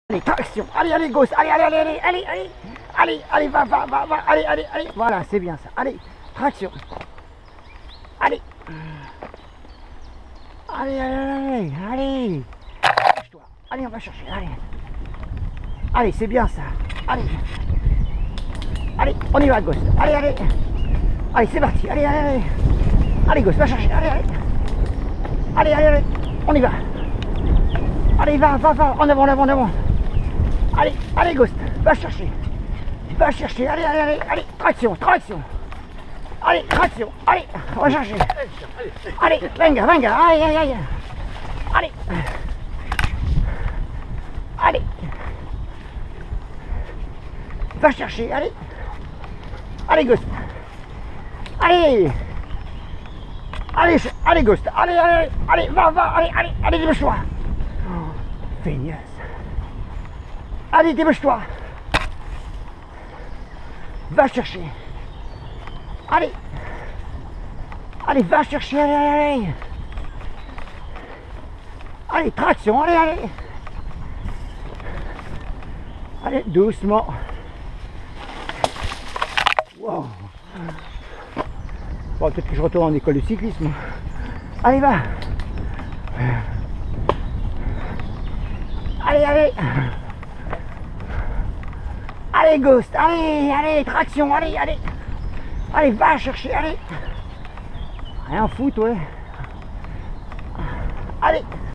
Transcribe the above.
Allez, traction, allez, Ghost, allez, va, allez, voilà, c'est bien ça, allez, traction, allez, allez, allez, on va chercher, allez, c'est bien ça, allez, on y va, Ghost, allez, c'est parti, allez, Ghost, va chercher, allez, on y va, allez, va, en avant, allez, Ghost, va chercher, allez, traction, allez, traction, allez, on va chercher, allez, venga, allez, va chercher, allez, Ghost, allez, Ghost, allez, va, allez, dépêche-toi, feignasse, allez, dépêche-toi, va chercher, allez, va chercher, allez, traction, allez, doucement, wow. Bon, peut-être que je retourne en école de cyclisme, allez, va, allez, Ghost, allez, traction, allez, va chercher, rien foutre, ouais, allez.